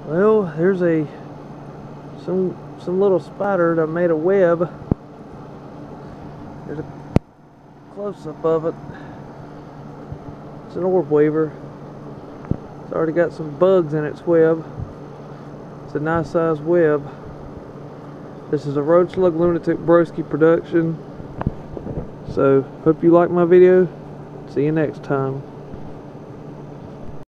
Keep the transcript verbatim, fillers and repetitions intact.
Well, here's a some some little spider that made a web. There's a close-up of it. It's an orb weaver. It's already got some bugs in its web. It's a nice sized web. This is a Road Slug Lunatic Broski production. So, hope you like my video. See you next time.